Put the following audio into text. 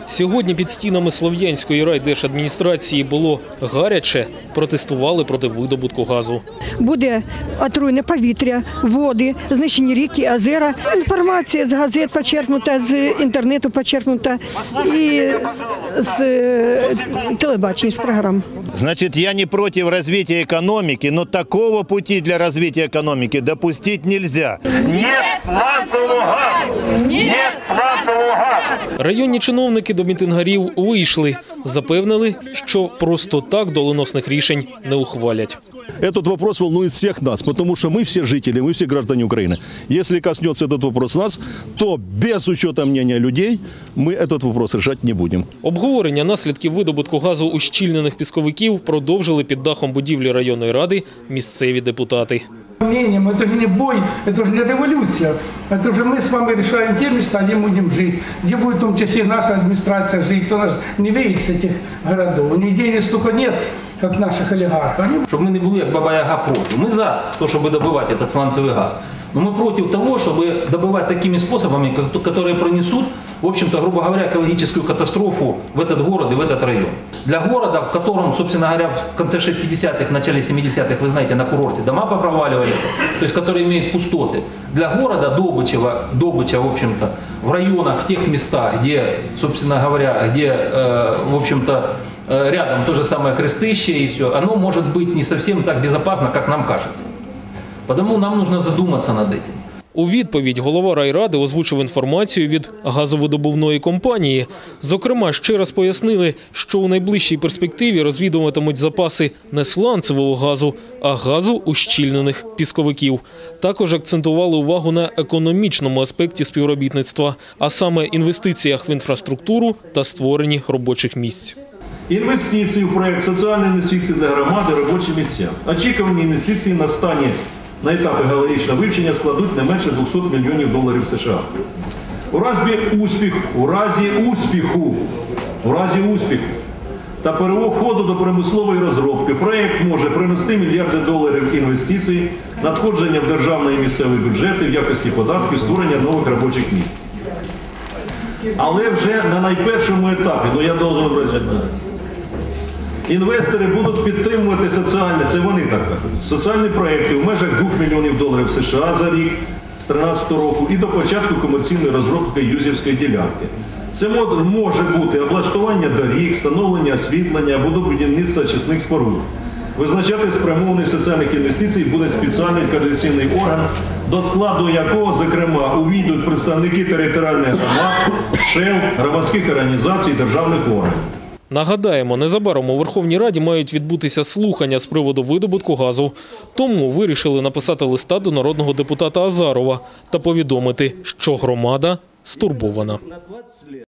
Сьогодні під стінами Слов'янської райдержадміністрації було гаряче, протестували проти видобутку газу. Буде отруєне повітря, води, знищені ріки, озера. Інформація з газет почерпнута, з інтернету почерпнута і з телебачення, з програм. Значит, я не против развития экономики, но такого пути для развития экономики допустить нельзя. Нет сланцевого газу! Нет сланцевого газу! Районні чиновники до мітингарів вийшли, запевнили, що просто так доленосних рішень не ухвалять. Этот вопрос волнует всех нас, потому что мы все жители, мы все граждане Украины. Если коснется этот вопрос нас, то без учета мнения людей мы этот вопрос решать не будем. Обговорення наслідків видобутку газу ущільнених пісковиків продовжили під дахом будівлі районної ради місцеві депутати. Это же не бой, это же не революция. Это же мы с вами решаем те места, где будем жить, где будет в том числе наша администрация жить. Кто нас не видит с этих городов. Нигде не столько нет, как наших олигархов. Щоб ми не були як Баба-Яга проти. Ми за те, щоб добивати цей сланцевий газ. Но мы против того, чтобы добывать такими способами, которые пронесут, в общем-то, грубо говоря, экологическую катастрофу в этот город и в этот район. Для города, в котором, собственно говоря, в конце 60-х, начале 70-х, вы знаете, на курорте дома попроваливались, то есть которые имеют пустоты. Для города добыча, в общем-то, в районах, в тех местах, где, собственно говоря, где, в общем-то, рядом то же самое Хрестище и все, оно может быть не совсем так безопасно, как нам кажется. Тому нам потрібно задуматися над цим. У відповідь голова райради озвучив інформацію від газовидобувної компанії. Зокрема, ще раз пояснили, що у найближчій перспективі розвідуватимуть запаси не сланцевого газу, а газу ущільнених пісковиків. Також акцентували увагу на економічному аспекті співробітництва, а саме інвестиціях в інфраструктуру та створенні робочих місць. Інвестиції в проєкт соціальної інвестиції для громади, робочі місця. Очікувані інвестиції на етапі геологічного вивчення складуть не менше $200 мільйонів США. У разі успіху та переходу до промислової розробки проєкт може принести мільярди доларів інвестицій, надходження в державний і місцевий бюджети в якості податків, створення нових робочих місць. Але вже на найпершому етапі, я должен брати, інвестори будуть підтримувати соціальні, це вони так кажуть, соціальні проєкти в межах $2 мільйонів США за рік з 2013 року і до початку комерційної розробки Юзівської ділянки. Це може бути облаштування доріг, встановлення освітлення або будівництво очисних споруд. Визначати спрямованість соціальних інвестицій буде спеціальний координаційний орган, до складу якого, зокрема, увійдуть представники територіальних громад, ШЕЛ, громадських організацій, державних органів. Нагадаємо, незабаром у Верховній Раді мають відбутися слухання з приводу видобутку газу. Тому вирішили написати листа до народного депутата Азарова та повідомити, що громада стурбована.